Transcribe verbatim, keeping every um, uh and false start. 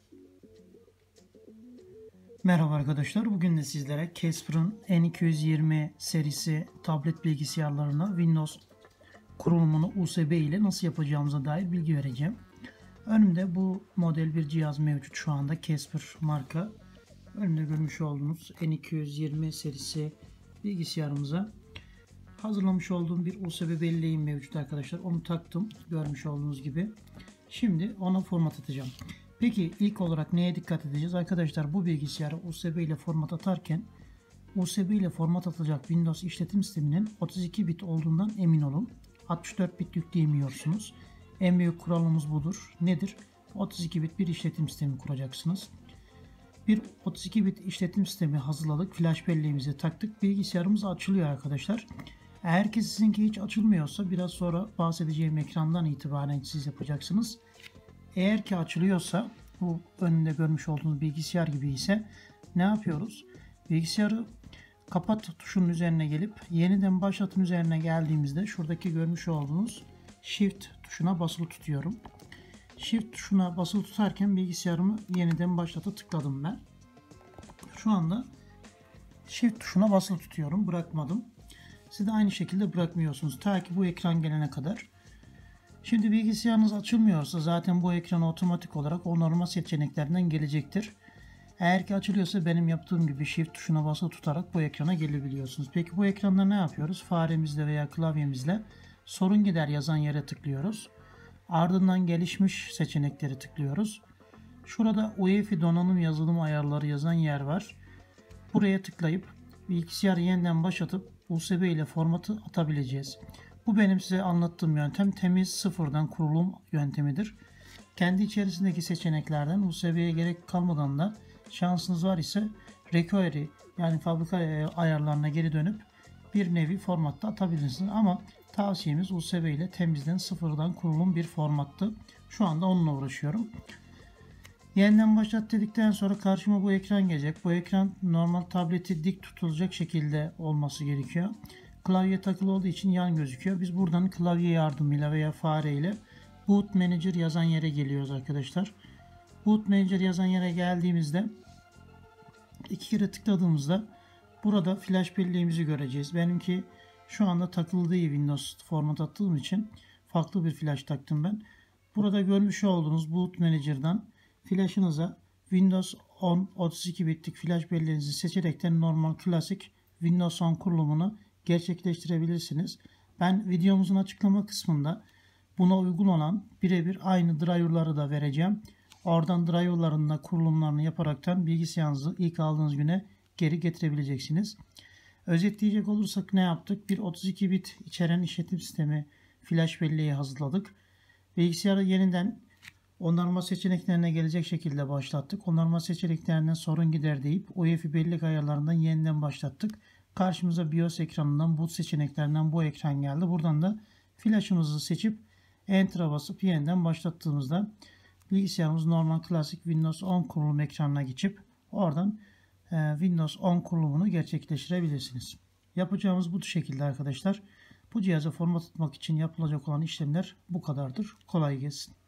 Merhaba arkadaşlar. Bugün de sizlere Casper'ın N iki yüz yirmi serisi tablet bilgisayarlarına Windows kurulumunu U S B ile nasıl yapacağımıza dair bilgi vereceğim. Önümde bu model bir cihaz mevcut şu anda. Casper marka. Önümde görmüş olduğunuz N iki yüz yirmi serisi bilgisayarımıza hazırlamış olduğum bir U S B belleğim mevcut arkadaşlar. Onu taktım görmüş olduğunuz gibi. Şimdi ona format atacağım. Peki ilk olarak neye dikkat edeceğiz? Arkadaşlar bu bilgisayarı U S B ile format atarken U S B ile format atılacak Windows işletim sisteminin otuz iki bit olduğundan emin olun. altmış dört bit yükleyemiyorsunuz. En büyük kuralımız budur. Nedir? otuz iki bit bir işletim sistemi kuracaksınız. Bir otuz iki bit işletim sistemi hazırladık. Flash belleğimize taktık. Bilgisayarımız açılıyor arkadaşlar. Eğer ki sizinki hiç açılmıyorsa biraz sonra bahsedeceğim ekrandan itibaren siz yapacaksınız. Eğer ki açılıyorsa, bu önünde görmüş olduğunuz bilgisayar gibi ise ne yapıyoruz? Bilgisayarı kapat tuşunun üzerine gelip yeniden başlatın üzerine geldiğimizde şuradaki görmüş olduğunuz Shift tuşuna basılı tutuyorum. Shift tuşuna basılı tutarken bilgisayarımı yeniden başlata tıkladım ben. Şu anda Shift tuşuna basılı tutuyorum. Bırakmadım. Siz de aynı şekilde bırakmıyorsunuz. Ta ki bu ekran gelene kadar. Şimdi bilgisayarınız açılmıyorsa zaten bu ekran otomatik olarak o normal seçeneklerden gelecektir. Eğer ki açılıyorsa benim yaptığım gibi Shift tuşuna basılı tutarak bu ekrana gelebiliyorsunuz. Peki bu ekranda ne yapıyoruz? Faremizle veya klavyemizle sorun gider yazan yere tıklıyoruz. Ardından gelişmiş seçenekleri tıklıyoruz. Şurada U E F I donanım yazılım ayarları yazan yer var. Buraya tıklayıp bilgisayarı yeniden başlatıp U S B ile formatı atabileceğiz. Bu benim size anlattığım yöntem temiz sıfırdan kurulum yöntemidir. Kendi içerisindeki seçeneklerden U S B'ye gerek kalmadan da şansınız var ise recovery yani fabrika ayarlarına geri dönüp bir nevi formatta atabilirsiniz. Ama tavsiyemiz U S B ile temizden sıfırdan kurulum bir formattı. Şu anda onunla uğraşıyorum. Yeniden başlat dedikten sonra karşıma bu ekran gelecek. Bu ekran normal tableti dik tutulacak şekilde olması gerekiyor. Klavye takılı olduğu için yan gözüküyor. Biz buradan klavye yardımıyla veya fareyle Boot Manager yazan yere geliyoruz arkadaşlar. Boot Manager yazan yere geldiğimizde iki kere tıkladığımızda burada flash belleğimizi göreceğiz. Benimki şu anda takılı değil, Windows format attığım için farklı bir flash taktım ben. Burada görmüş olduğunuz Boot Manager'dan flash'ınıza Windows on otuz iki bitlik flash belleğinizi seçerekten normal klasik Windows on kurulumunu gerçekleştirebilirsiniz. Ben videomuzun açıklama kısmında buna uygun olan birebir aynı driver'ları da vereceğim. Oradan driver'ların da kurulumlarını yaparaktan bilgisayarınızı ilk aldığınız güne geri getirebileceksiniz. Özetleyecek olursak ne yaptık? Bir otuz iki bit içeren işletim sistemi flash belleği hazırladık. Bilgisayarı yeniden onarma seçeneklerine gelecek şekilde başlattık. Onarma seçeneklerinden sorun gider deyip U E F I bellek ayarlarından yeniden başlattık. Karşımıza BIOS ekranından boot seçeneklerinden bu ekran geldi. Buradan da flash'ımızı seçip Enter'a basıp yeniden başlattığımızda bilgisayarımız normal klasik Windows on kurulum ekranına geçip oradan e, Windows on kurulumunu gerçekleştirebilirsiniz. Yapacağımız bu şekilde arkadaşlar. Bu cihazı format atmak için yapılacak olan işlemler bu kadardır. Kolay gelsin.